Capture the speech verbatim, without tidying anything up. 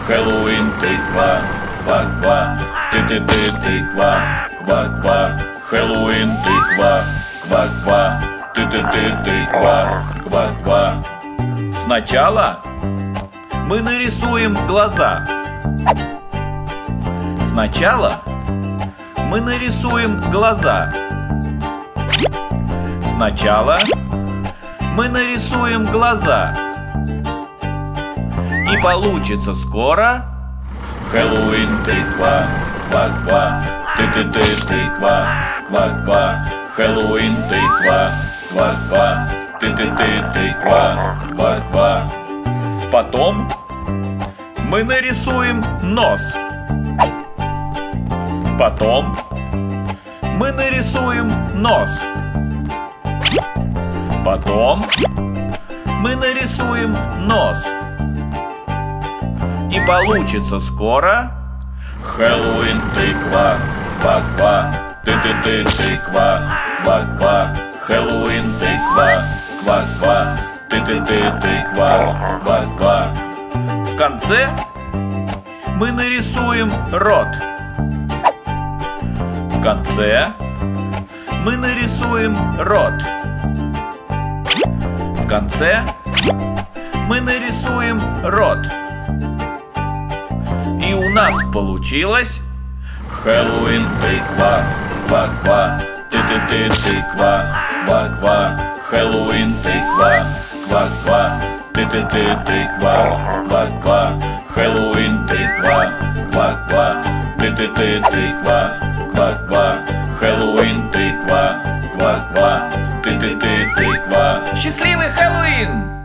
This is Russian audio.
Хэллоуин, тыква, ква-ква, ты-ты-ты, тыква, ква-ква. Хэллоуин, тыква, ква-ква, ты-ты-ты, тыква, ква-ква. Сначала мы нарисуем глаза. Сначала мы нарисуем глаза. Сначала мы нарисуем глаза. И получится скоро Хэллоуин, тыква, ква-ква, ты-ты-ты, тыква, ква-ква. Хэллоуин, тыква, ква-ква, ты-ты-ты, тыква, ква-ква. Потом мы нарисуем нос. Потом мы нарисуем нос. Потом мы нарисуем нос. И получится скоро Хэллоуин, тыква, ква-ква, ты-ты-ты, тыква, ква-ква. Хэллоуин, тыква, ква-ква, ты-ты-ты, тыква, ква-ква. В конце мы нарисуем рот. В конце мы нарисуем рот. В конце мы нарисуем рот. И у нас получилось Хэллоуин, тыква, ква-ква, ты-ты-ты, тыква, ква-ква. Хэллоуин, тыква, ква-ква, ты-ты-ты, тыква, ква-ква. Хэллоуин, тыква, ква-ква, ты-ты-ты, тыква, ква-ква. Хэллоуин, тыква, ква-ква, ты-ты-ты, тыква. Счастливый Хэллоуин!